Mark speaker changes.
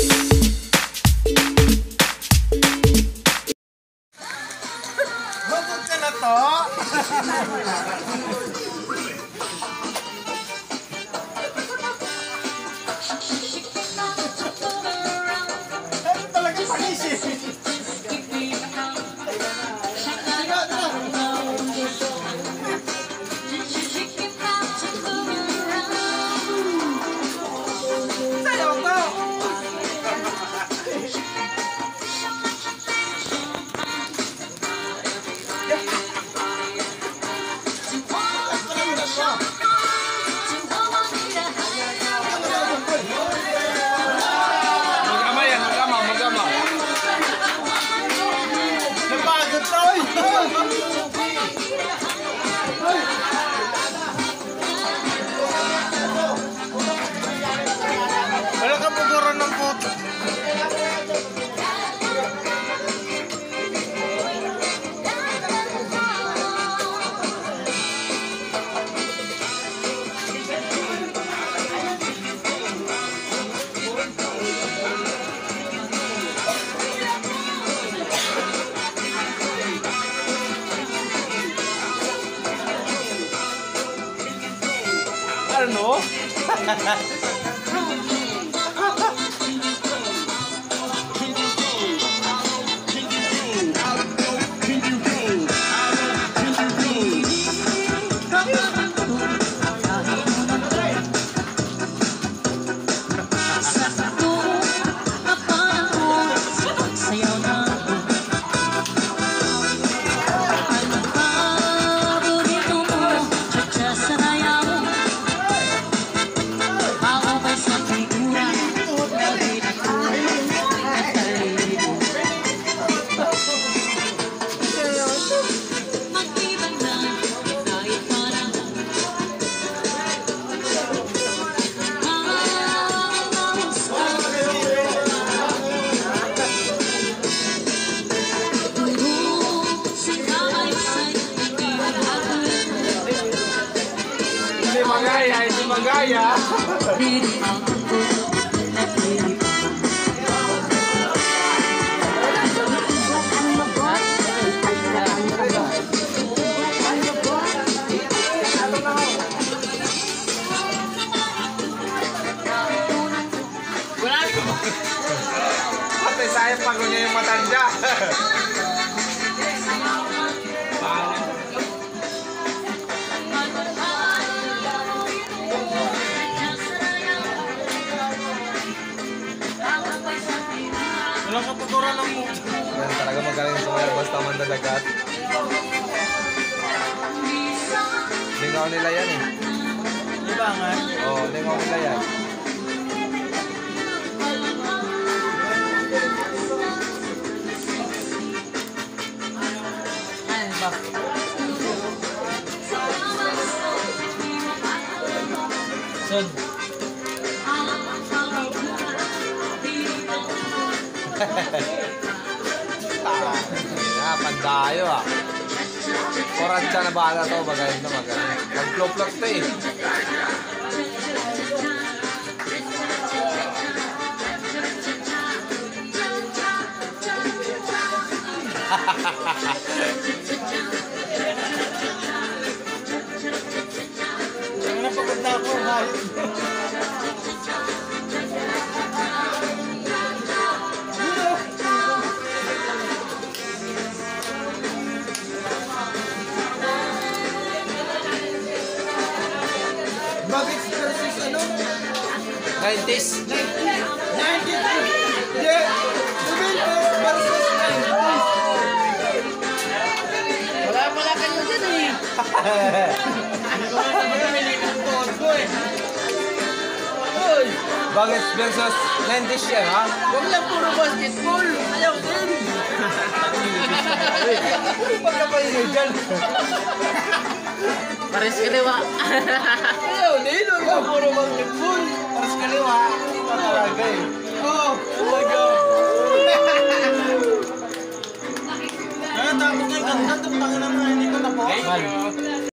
Speaker 1: Hugot ka na to? Ano talaga panisip? Wala ka puguran ng puto. Ano? Hindi magaya. Pati sayang pagod niya yung matanda. Walang kaputuran ng mundo.
Speaker 2: Yan talaga magaling sumayag basta mandadagat. Lingaw nila yan eh.
Speaker 1: Libangan?
Speaker 2: Oo, lingaw nila yan.
Speaker 1: Ay, ba? Sud.
Speaker 2: Pandayo ah. Koransya na bala to, magaling na magaling. Mag-flop-flop to eh.
Speaker 1: Ang napagod na ako, hayop. Bakit versus ano?
Speaker 2: 90s.
Speaker 1: 92! Yeah! Juventus versus 90s! Wala pala kayo dyan eh! Hindi ko na pamili ng tuod ko eh! Uy!
Speaker 2: Bakit versus 90s yan ha?
Speaker 1: Huwag lang puro basketball! Ayaw din! Ano pagkapahinay dyan?
Speaker 3: Pares kaliwa.
Speaker 1: Ayaw din! Huwag lang puro basketball!
Speaker 2: Pares kaliwa. Hindi pa talaga eh.
Speaker 1: Oh! Talaga! Kaya tapos nga ganda, tapos na hindi ko tapos.